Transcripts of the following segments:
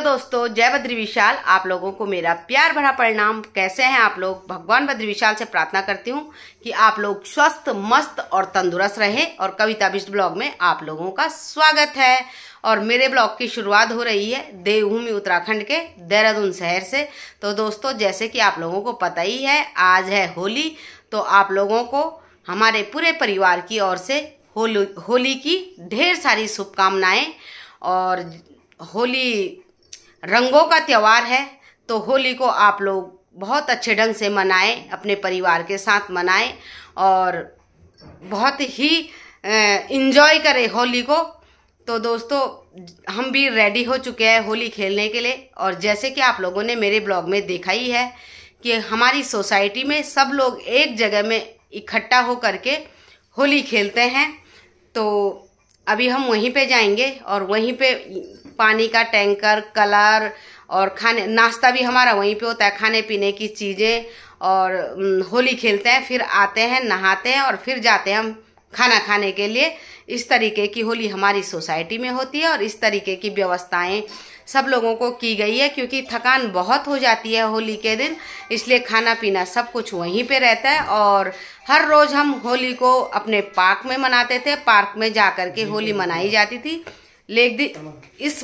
दोस्तों, जय बद्री विशाल। आप लोगों को मेरा प्यार भरा प्रणाम। कैसे हैं आप लोग? भगवान बद्री विशाल से प्रार्थना करती हूँ कि आप लोग स्वस्थ, मस्त और तंदुरुस्त रहें। और कविता बिष्ट ब्लॉग में आप लोगों का स्वागत है। और मेरे ब्लॉग की शुरुआत हो रही है देवभूमि उत्तराखंड के देहरादून शहर से। तो दोस्तों, जैसे कि आप लोगों को पता ही है, आज है होली। तो आप लोगों को हमारे पूरे परिवार की ओर से होली की ढेर सारी शुभकामनाएं। और होली रंगों का त्योहार है, तो होली को आप लोग बहुत अच्छे ढंग से मनाएं, अपने परिवार के साथ मनाएं और बहुत ही इंजॉय करें होली को। तो दोस्तों, हम भी रेडी हो चुके हैं होली खेलने के लिए। और जैसे कि आप लोगों ने मेरे ब्लॉग में देखा ही है कि हमारी सोसाइटी में सब लोग एक जगह में इकट्ठा हो करके होली खेलते हैं। तो अभी हम वहीं पे जाएंगे और वहीं पे पानी का टैंकर, कलर और खाने नाश्ता भी हमारा वहीं पे होता है, खाने पीने की चीज़ें। और होली खेलते हैं, फिर आते हैं, नहाते हैं और फिर जाते हैं हम खाना खाने के लिए। इस तरीके की होली हमारी सोसाइटी में होती है और इस तरीके की व्यवस्थाएं सब लोगों को की गई है, क्योंकि थकान बहुत हो जाती है होली के दिन। इसलिए खाना पीना सब कुछ वहीं पे रहता है। और हर रोज़ हम होली को अपने पार्क में मनाते थे, पार्क में जा कर के होली मनाई जाती थी। लेकिन इस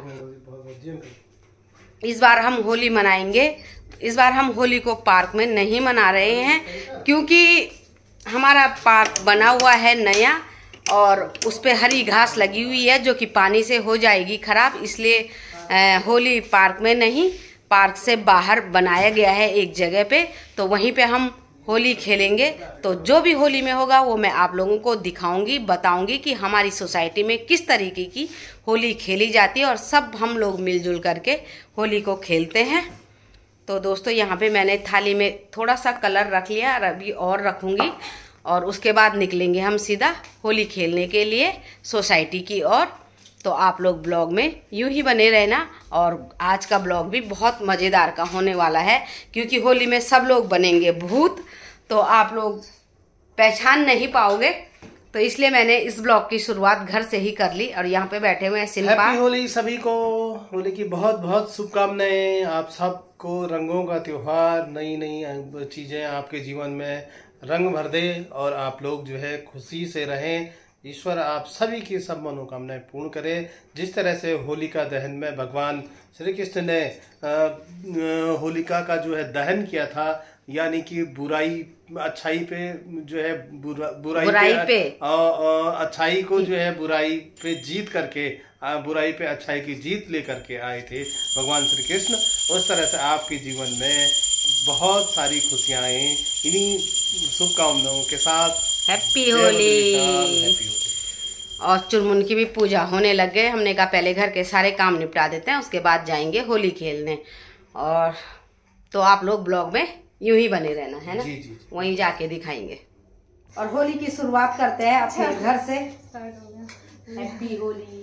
बार हम होली मनाएंगे। इस बार हम होली को पार्क में नहीं मना रहे हैं, क्योंकि हमारा पार्क बना हुआ है नया और उस पे हरी घास लगी हुई है जो कि पानी से हो जाएगी खराब। इसलिए होली पार्क में नहीं, पार्क से बाहर बनाया गया है एक जगह पे, तो वहीं पे हम होली खेलेंगे। तो जो भी होली में होगा वो मैं आप लोगों को दिखाऊंगी, बताऊंगी कि हमारी सोसाइटी में किस तरीके की होली खेली जाती है और सब हम लोग मिलजुल करके होली को खेलते हैं। तो दोस्तों, यहाँ पे मैंने थाली में थोड़ा सा कलर रख लिया, अभी और रखूँगी और उसके बाद निकलेंगे हम सीधा होली खेलने के लिए सोसाइटी की ओर। तो आप लोग ब्लॉग में यूं ही बने रहना। और आज का ब्लॉग भी बहुत मज़ेदार का होने वाला है, क्योंकि होली में सब लोग बनेंगे भूत, तो आप लोग पहचान नहीं पाओगे। तो इसलिए मैंने इस ब्लॉग की शुरुआत घर से ही कर ली। और यहाँ पे बैठे हुए हैं सिल्पा। हैप्पी होली सभी को। होली की बहुत बहुत शुभकामनाएं। आप सबको रंगों का त्योहार, नई नई चीजें आपके जीवन में रंग भर दे और आप लोग जो है खुशी से रहें। ईश्वर आप सभी की सब मनोकामनाएं पूर्ण करे। जिस तरह से होलिका दहन में भगवान श्री कृष्ण ने होलिका का जो है दहन किया था, यानी कि बुराई अच्छाई पे जो है बुराई पे अच्छाई को जो है बुराई पे जीत करके, बुराई पे अच्छाई की जीत लेकर के आए थे भगवान श्री कृष्ण। उस तरह से आपके जीवन में बहुत सारी खुशियां आए। इन्हीं शुभकामनाओं के साथ हैप्पी होली। और चुरमुन की भी पूजा होने लग गए। हमने कहा पहले घर के सारे काम निपटा देते हैं, उसके बाद जाएंगे होली खेलने। और तो आप लोग ब्लॉग में यूं ही बने रहना है ना। जी। वहीं जाके दिखाएंगे। और होली की शुरुआत करते हैं अपने घर से। हैप्पी होली।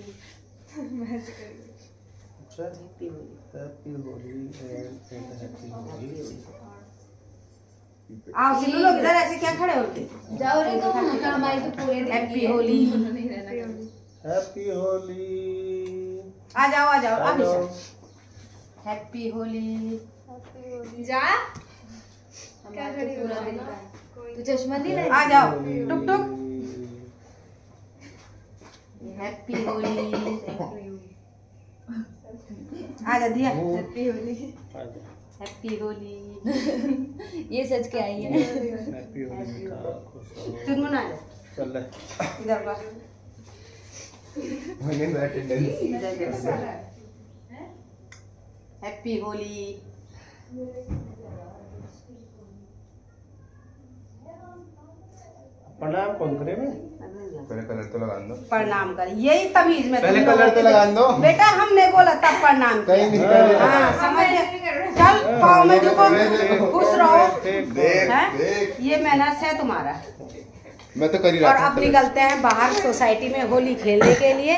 आओ सिल्लू लोग इधर ऐसे क्या खड़े होते? जाओ रे, तो हमारी तो पूरे हैप्पी होली। हैप्पी होली। आ जाओ आ जाओ। हैप्पी होली। जा क्या खड़ी पूरा दिन का तू चश्मा नहीं लगा? आ जाओ टुक टुक। हैप्पी होली। आ जा दिया। हैप्पी होली। हैप्पी होली। ये सच के आई है। हैप्पी होली। चुनमुन आ जा। चल ले इधर का होने में अटेंडेंस। हैप्पी होली। प्रणाम कौन करे? पहले कलर तो लगा दो। प्रणाम कर, यही तमीज में पहले कलर तो लगा दो बेटा। हमने बोला तब प्रणाम कहीं नहीं हाँ, समझ चल पाँव में झुको, खुश रहो। देख ये मेहनत है तुम्हारा। मैं तो कर ही और रहा अब निकलते हैं बाहर सोसाइटी में होली खेलने के लिए।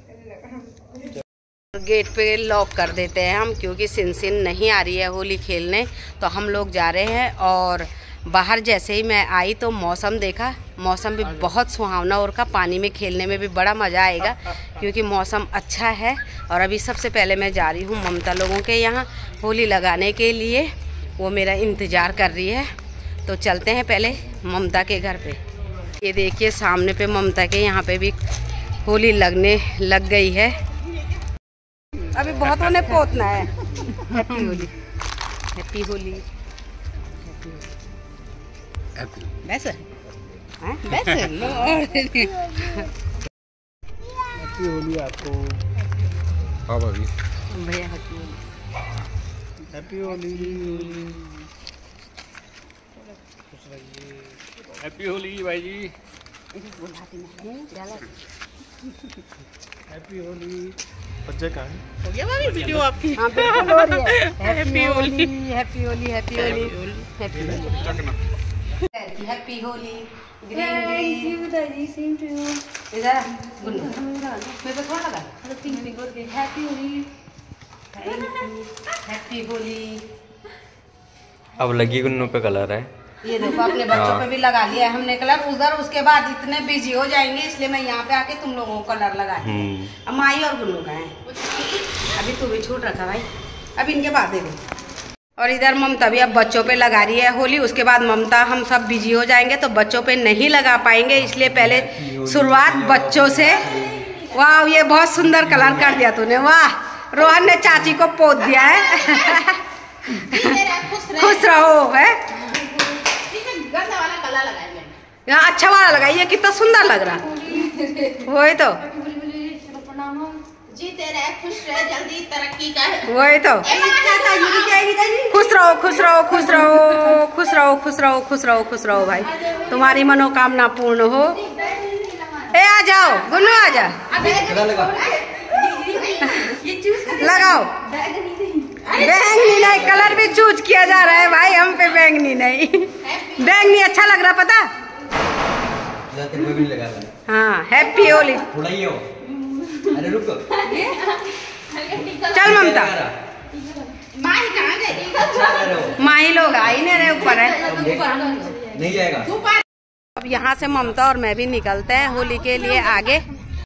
गेट पे लॉक कर देते हैं हम, क्योंकि सिनसिन नहीं आ रही है होली खेलने। तो हम लोग जा रहे हैं और बाहर जैसे ही मैं आई तो मौसम देखा, मौसम भी बहुत सुहावना और का, पानी में खेलने में भी बड़ा मज़ा आएगा क्योंकि मौसम अच्छा है। और अभी सबसे पहले मैं जा रही हूँ ममता लोगों के यहाँ होली लगाने के लिए, वो मेरा इंतज़ार कर रही है। तो चलते हैं पहले ममता के घर पे। ये देखिए सामने पे ममता के यहाँ पे भी होली लगने लग गई है। अभी बहुत उन्हें पोतना है। हैप्पी होली, हैप्पी होली, वैसे वैसे हैप्पी होली आपको। हाँ भाभी भैया हैप्पी होली, हैप्पी होली। खुश रहिए। हैप्पी होली भाई जी। हैप्पी होली। बच्चे कहाँ हैं? हो गया भाभी वीडियो आपकी? हाँ बिल्कुल हो रही है। Happy Holi, happy Holi, happy Holi, happy Holi, happy Holi. Green green दादी सेम टू यू। इधर गुन्नू मेरे पे थोड़ा लगा। हैप्पी होली। हैप्पी होली। अब लगी गुन्नू पे कलर है। ये देखो अपने बच्चों पे भी लगा लिया है हमने कलर। उधर उसके बाद इतने बिजी हो जाएंगे इसलिए मैं यहाँ पे आके तुम लोगों को कलर लगा दी। अब माही और गुन्नू का है। अभी तू भी छूट रखा भाई, अब इनके बाद देखो। और इधर ममता भी अब बच्चों पे लगा रही है होली। उसके बाद ममता हम सब बिजी हो जाएंगे तो बच्चों पे नहीं लगा पाएंगे, इसलिए पहले शुरुआत बच्चों से। वाह ये बहुत सुंदर कलर कर दिया तूने, वाह। रोहन ने चाची को पोत दिया है। खुश रहो है। वाला कलर लगाएंगे, यहाँ अच्छा वाला लगाइए, कितना सुंदर लग रहा। वही तो, जीते रहे, खुश रहे, जल्दी तरक्की कर। वही तो। खुश रहो, खुश रहो, खुश रहो, खुश रहो, खुश रहो, खुश रहो, खुश रहो भाई, तुम्हारी मनोकामना पूर्ण हो। ए आ जाओ गुन्नू, आ जा, लगाओ। बैंगनी नहीं, कलर भी चूज किया जा रहा है भाई हम पे। बैंगनी नहीं, बैंगनी अच्छा लग रहा पता। हाँ हैप्पी होली। अरे रुको, चल ममता, माही कहाँ गई? माही लोग आई नहीं रहे, ऊपर है, नहीं जाएगा। अब यहाँ से ममता और मैं भी निकलते हैं होली के लिए आगे।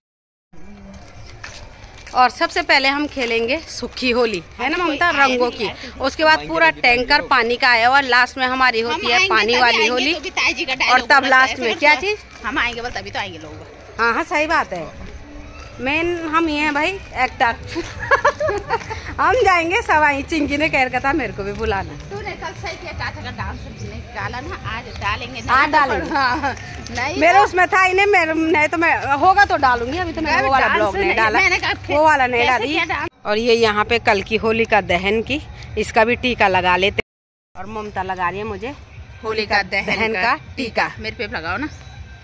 और सबसे पहले हम खेलेंगे सूखी होली, है ना ममता, रंगों की। उसके बाद पूरा टैंकर पानी का आया हुआ, लास्ट में हमारी होती है पानी वाली होली। और तब लास्ट में क्या चीज, हम आएंगे बस, तभी तो आएंगे लोग। हाँ हाँ सही बात है, मेन हम ये हैं भाई एक्टर। हम जाएंगे सवाई। चिंकी ने कह रखा था मेरे को भी बुलाना। तूने कल सही किया, चाचा का डांस डाला ना, आज डालेंगे। आज डालेंगे। हाँ, नहीं मेरे उसमें था ही नहीं, मेरे नहीं तो मैं होगा तो डालूंगी। अभी तो मैंने वो वाला ब्लॉग नहीं डाला, वो वाला नहीं डाली। और ये यहाँ पे कल की होली का दहन की, इसका भी टीका लगा लेते। और ममता लगा रही है मुझे होली का दहन का टीका। मेरे पे लगाओ ना।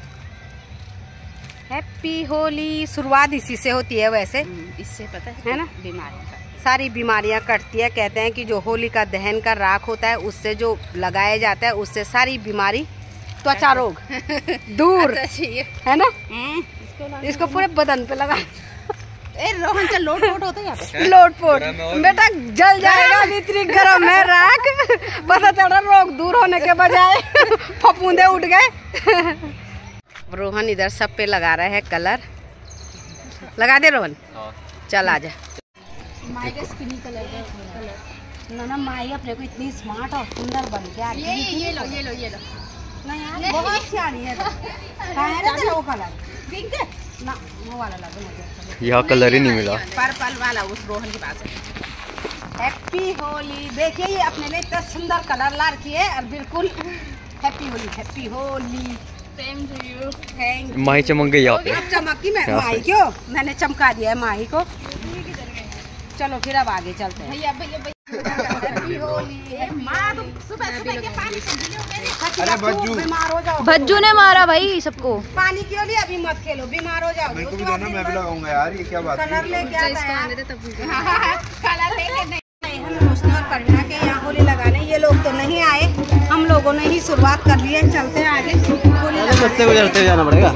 हैप्पी होली। शुरुआत इसी से होती है वैसे, इससे पता है ना, बीमारी सारी बीमारियां कटती है। कहते हैं कि जो होली का दहन का राख होता है उससे जो लगाया जाता है उससे सारी बीमारी, त्वचा रोग दूर, है ना। इसको पूरे बदन पे लगा। रोहन चल, लोट पोट होता है यहाँ पे। लोट पोट बेटा जल जाएगा, इतनी गर्म है राख। पता चला रोग दूर होने के बजाय फफूंदे उठ गए। रोहन इधर सब पे लगा रहा है कलर। लगा दे रोहन, चल आजा। माई का स्किनी कलर का कलर। ना माई अपने को इतनी स्मार्ट और सुंदर बन के आ रही है। ये लो, ये लो, ये लो। नहीं यार बहुत सियानी है। कहाँ है ना तेरा वो कलर? ना वो वाला लगा मुझे। यहाँ कलर ही नहीं मिला। पर्पल वाला उस रोहन के पास है। हैप्पी होली। देखिए ये अपने लिए इतना सुंदर कलर ला रखी है और बिल्कुल happy Holi, happy Holi. Same to you. Thank you. Mahi चमक गई यहाँ पे। अब चमकी मैं माही क्यों, मैंने चमका दिया है माही को। चलो फिर अब आगे चलते हैं। भैया भैया हैप्पी होली। माँ तो सुबह सुबह के पानी से गिले हो गए। अरे बज्जू, बीमार हो जाओ। भज्जू ने मारा भाई सबको। पानी क्यों लिए, अभी मत खेलो, बीमार हो जाओगे। मेरे को भी देना, मैं भी लगाऊंगा यार। ये क्या बात कलर है? लेके आता है यार। कलर लेके नहीं। हम रोशनी और परिणा के यहाँ होली लगाने, ये लोग तो नहीं आए, हम लोगों ने ही शुरुआत कर ली है। चलते हैं आगे होली बच्चे को चलते जाना पड़ेगा।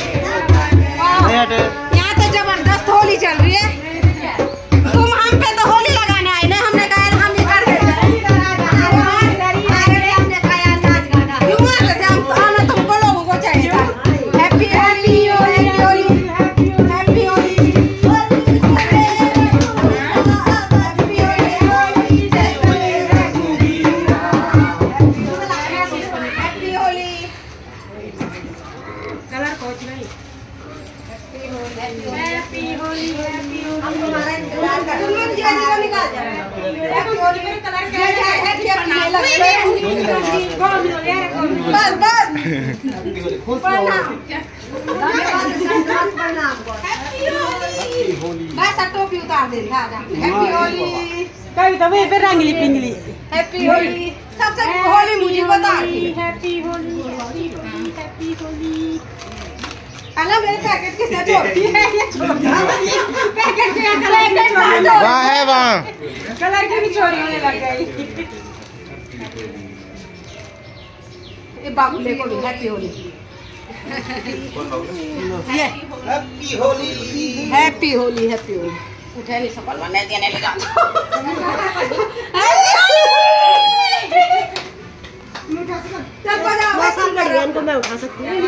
यहाँ तो जबरदस्त होली चल रही है। तुम हम पे तो होली लगाने आए ना, हमने कहा हम ही कर देते। हमने कहा यार नाच गाना टोपी उतार दे। हैप्पी होली। कविता वही पे रंगली पिंगली। हैप्पी होली। सबसे होली मुझे बता। हैप्पी होली। हैप्पी होली। अल्लाह मेरे पैकेट किसने तोड़ दिए? ये छोड़ दिया। पैकेट के कलर वहाँ है वहाँ। कलर की भी चोरी होने लग गई। ये बाबूले को भी happy Holi. Happy Holi. Happy Holi. Happy Holi. उठे नहीं सकल मैं देने ले जाता। चल बजा वैसा बढ़िया इनको मैं उठा सकती हूँ।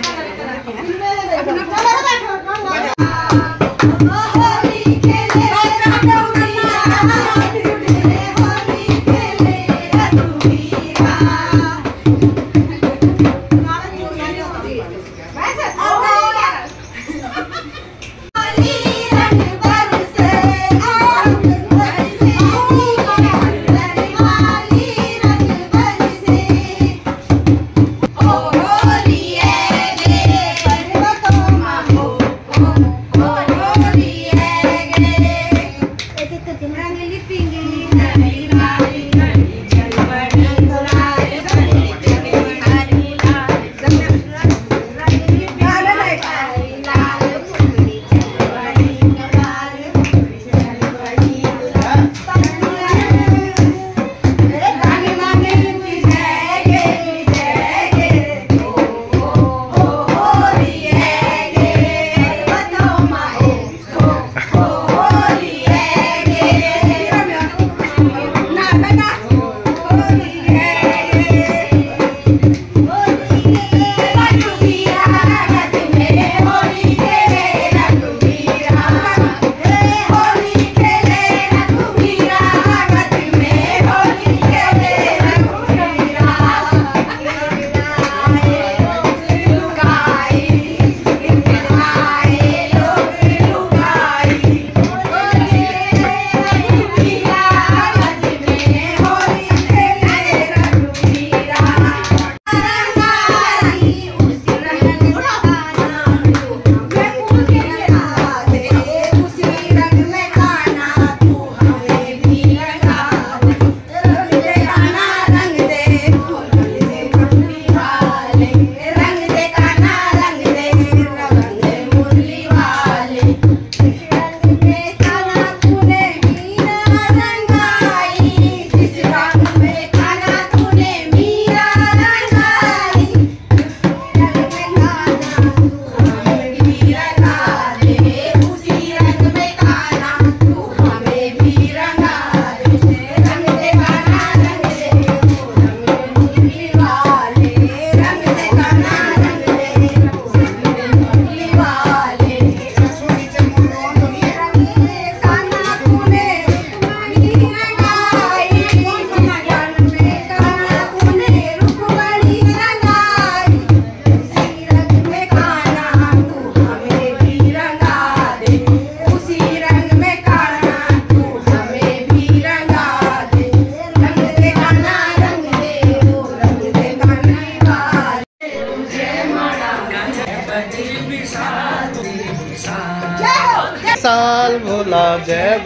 साल भोला जय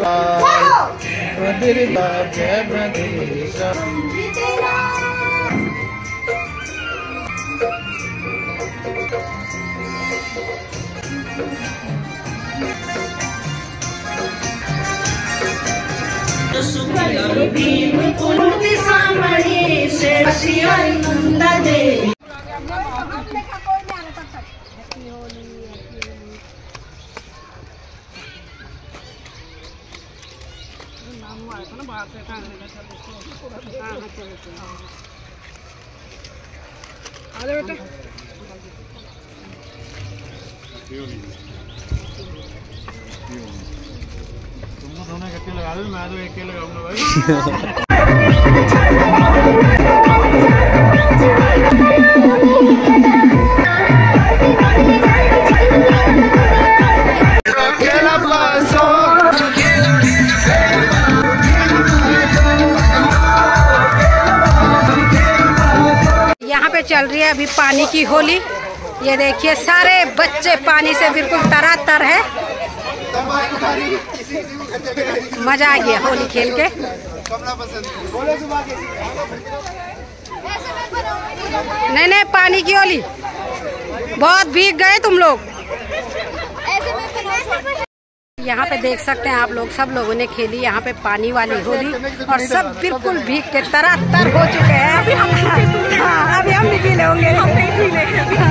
बद्रीला जय बद्रीला। तुमको दोनों इकट्ठे लगा दो, मैं तो एक के लगाऊंगा भाई। अभी पानी की होली। ये देखिए सारे बच्चे पानी से बिल्कुल तरातर है। मजा आ गया होली खेल के। नहीं पानी की होली, बहुत भीग गए तुम लोग। यहाँ पे देख सकते हैं आप लोग, सब लोगों ने खेली यहाँ पे पानी वाली होली और सब बिल्कुल भीग के तरातर हो चुके हैं। अभी हम भी पीले होंगे।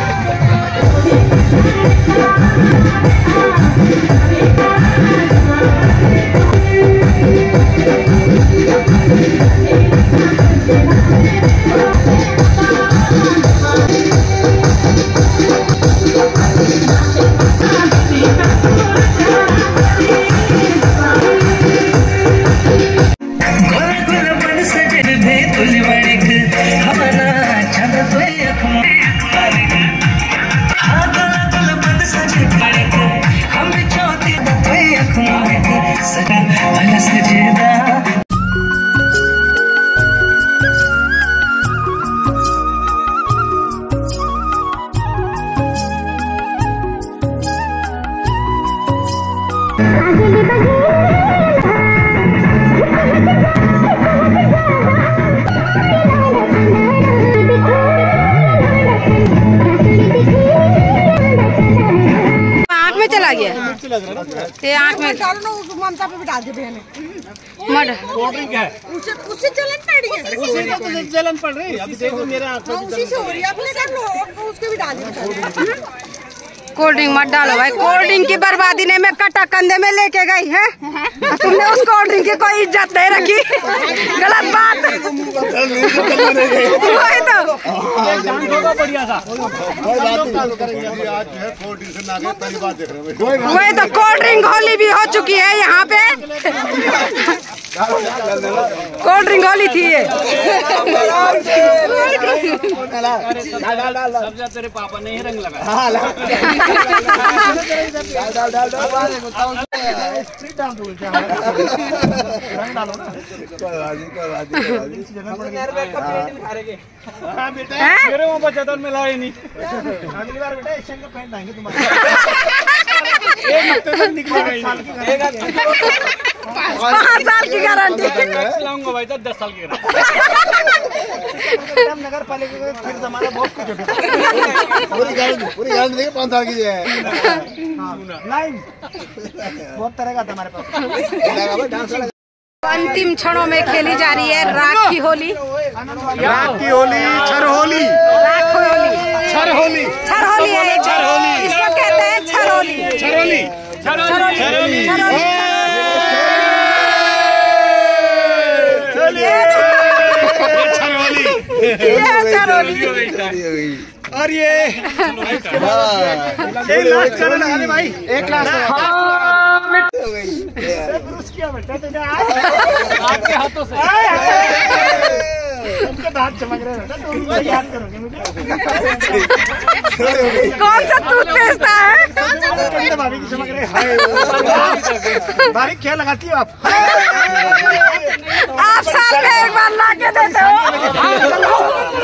ये आँख में ममता पे डाल दे मड उससे जलन पड़ रही है। उसी तो जलन पड़ रही है। अभी देखो मेरे आँख में उसी से हो रही है। अपने सब लोग उसके भी डाल दे। कोल्ड ड्रिंक मत डालो भाई, कोल्ड ड्रिंक की बर्बादी ने मैं कटा कंधे में लेके गई है। तुमने उस कोल्ड ड्रिंक की कोई इज्जत नहीं रखी। गलत बात। वही तो कोल्ड ड्रिंक होली भी हो चुकी है यहाँ पे। कोल्ड ड्रिंक होली थी ये। तेरे पापा ने ही रंग लगाया। मेरे वहाँ बच्चा तो मिला ही नहीं। अगली बार बेटा एशियन का पैंट लाएंगे तुम्हारे। एक हफ्ते तक निकलेगा। 5 साल की गारंटी लाऊंगा भाई, 10 साल की गारंटी। नगर पालिका का फिर जमाना बहुत कुछ होता। पूरी गारंटी देंगे 5 साल की है। लाइन बहुत तरह का था हमारे पास। अंतिम क्षणों में खेली जा रही है राख की होली। राख की होली, छर होली, राख होली, छर होली, छर होली है। छर होली इसको कहते हैं, छर होली, छर होली, छर होली, छर होली। और ये एक लास्ट चरण लगाने भाई, एक लास्ट आपके हाथों से उनके दांत चमक रहे हैं। तुम याद करोगे मुझे। कौन सा टूथपेस्ट है? भाभी की चमक रहे हैं। भाभी क्या लगाती हो आप? आप साल में एक बार ला के देते हो।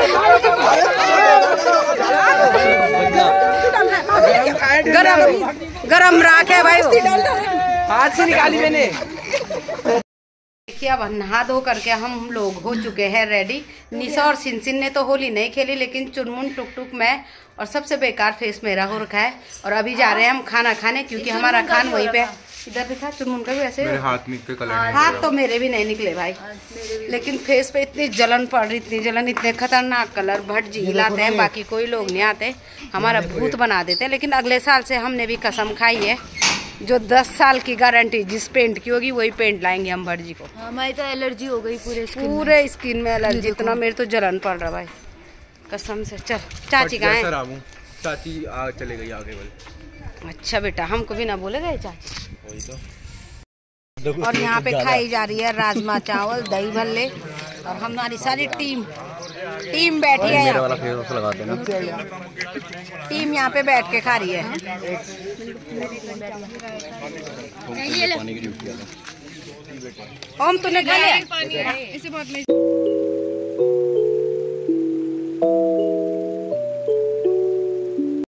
गरम राख है भाई, हाथ से निकाली मैंने। देखिए अब नहा धो करके हम लोग हो चुके हैं रेडी। निशा और सिनसिन ने तो होली नहीं खेली, लेकिन चुनमुन टुक टुक मैं और सबसे बेकार फेस मेरा हो रखा है। और अभी जा रहे हैं हम खाना खाने, क्योंकि हमारा खान वहीं पे। इधर दिखा चुनमुन का भी वैसे मेरे हाथ में कलर नहीं। हाथ तो मेरे भी नहीं निकले भाई, लेकिन फेस पे इतनी जलन पड़ रही, इतनी जलन, इतने खतरनाक कलर। भट जी हिलाते हैं, बाकी कोई लोग नहीं आते, हमारा भूत बना देते हैं। लेकिन अगले साल से हमने भी कसम खाई है, जो 10 साल की गारंटी जिस पेंट की होगी वही पेंट लाएंगे हम भट जी को। हमारी तो एलर्जी हो गई पूरे स्किन में एलर्जी, इतना मेरे तो जलन पड़ रहा भाई कसम से। चल चाची कहाँ है? चाची चले गई आगे वाले। अच्छा बेटा, हमको भी ना बोले गए चाची। वही तो। और यहाँ पे खाई जा रही है राजमा चावल, दही भल्ले, और हमारी सारी टीम बैठी है यहाँ। टीम यहाँ पे बैठ के खा रही है। ओम तूने खा लिया?